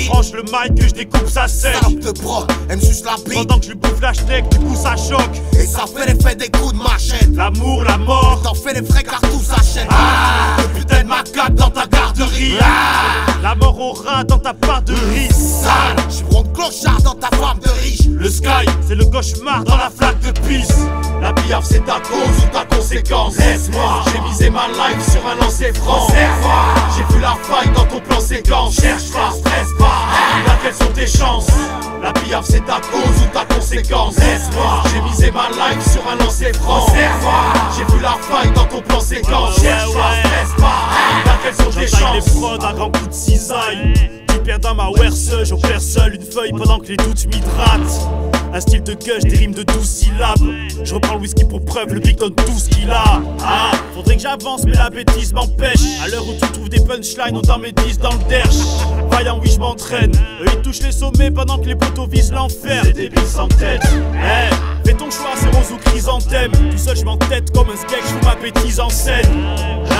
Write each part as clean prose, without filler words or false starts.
branche le mic que je découpe sa scène. Salope de bro, elle me suce la bite. Pendant que je lui bouffe la schneck, du coup ça choque. Et ça fait l'effet des coups de machette. L'amour, la mort, T'en fais les frais car tout s'achète. Le putain de macaque dans ta garderie. la mort au rat dans ta part de riz. Sale, j'suis ronde clochard dans ta femme de riche. Le sky, c'est le cauchemar dans la flaque de pisse. La piaf c'est ta cause ou ta conséquence. Laisse-moi, j'ai misé ma life sur un lancer franc. Serre-moi, j'ai vu la faille dans ton plan séquence. Cherche pas, stresse pas, là quelles sont tes chances. La piaf c'est ta cause ou ta conséquence. Laisse-moi, j'ai misé ma life sur un lancer franc. Serre-moi, j'ai vu la faille dans ton plan séquence. Cherche pas, stresse pas, là quelles sont tes J'entaille les chances. prods à grands coups de cisaille. Tu perds dans ma werse, j'opère seul une feuille pendant que les doutes m'hydratent. Un style de gueule, des rimes de 12 syllabes. Je reprends le whisky pour preuve, le big donne tout ce qu'il a. Faudrait que j'avance mais la bêtise m'empêche. À l'heure où tu trouves des punchlines, autant mes 10 dans le derche. Vaillant oui je m'entraîne, eux ils touchent les sommets pendant que les poteaux visent l'enfer. Des débiles sans tête. Fais ton choix, c'est rose ou chrysanthème. Tout seul je m'entête comme un sketch, je fous ma bêtise en scène.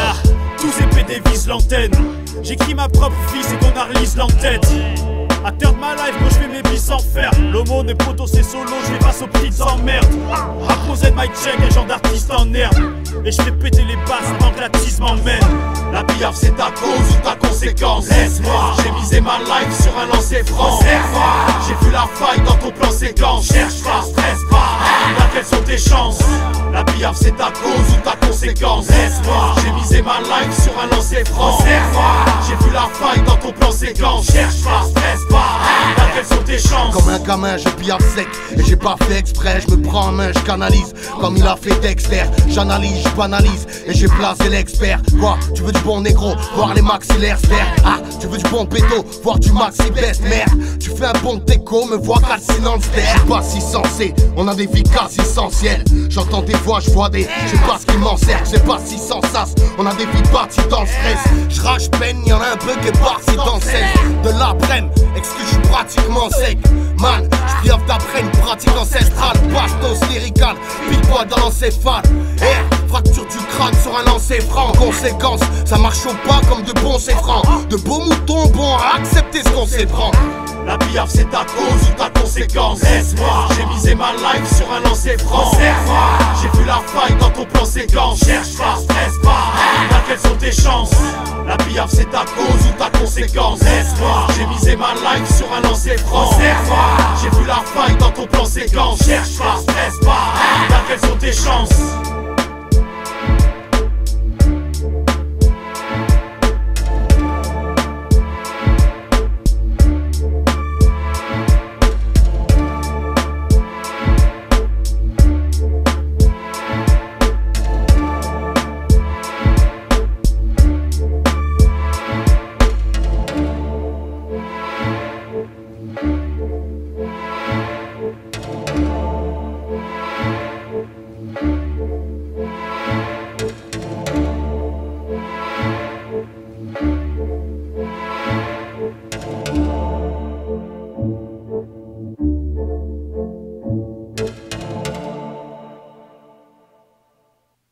Tous ces PD visent l'antenne. J'écris ma propre vie, c'est qu'on arlise l'entête. Acteur de ma life, moi je fais mes bis sans faire. L'aumône et poteau c'est solo, je vais face aux petites emmerdes. Rapposé de my check, un genre d'artiste en herbe. Et je fais péter les basses avant que la tisse m'emmène. La piaf c'est ta cause ou ta conséquence. Laisse-moi, j'ai misé ma life sur un lancer franc. Serre-moi, j'ai vu la faille dans ton plan séquence. Cherche pas, stresse pas, là quelles sont tes chances. La piaf c'est ta cause ou ta conséquence. Laisse-moi, j'ai misé ma life sur un lancer franc. Serre-moi, j'ai vu la faille dans ton plan séquence. Cherche pas, stresse pas, là quelles sont tes chances. Comme un gamin, je piaffe sec. Et j'ai pas fait exprès, je me prends en main, je canalise. Comme il a fait Dexter, j'analyse, je banalise. Et j'ai placé l'expert. Quoi, tu veux du bon négro, voir les maxillaires se faire. Tu veux du bon péto, voir du maxi best. Merde, tu fais un bon déco, me vois calcinant le ster. Je suis pas si sensé, on a des vies quasi essentielles. J'entends des voix, je vois des, je sais pas ce qui m'en sert. C'est pas si sans sas, on a des vies bâties dans le stress. Je rage peine, y'en a un peu qui est parti dans le sel. De l'après-midi, excuse, je suis pratiquement sec. Man, je piaffe d'après une pratique ancestrale. Bastos lyrical, pique-moi dans l'encéphale. Fracture du crâne sur un lancer franc. Conséquence, ça marche au pas comme de bons c'est francs. De beaux moutons bons à accepter ce qu'on s'éprend. La piaf c'est ta cause ou ta conséquence. Laisse-moi, j'ai misé ma life sur un lancer franc. Serre-moi, j'ai vu la faille dans ton plan séquence. Cherche pas, stresse pas, là quelles sont tes chances. La piaf c'est ta cause ou ta conséquence. Laisse-moi, j'ai misé ma life sur un lancer franc. Serre-moi, j'ai vu la faille dans ton plan séquence. Cherche pas, stresse pas, là quelles sont tes chances.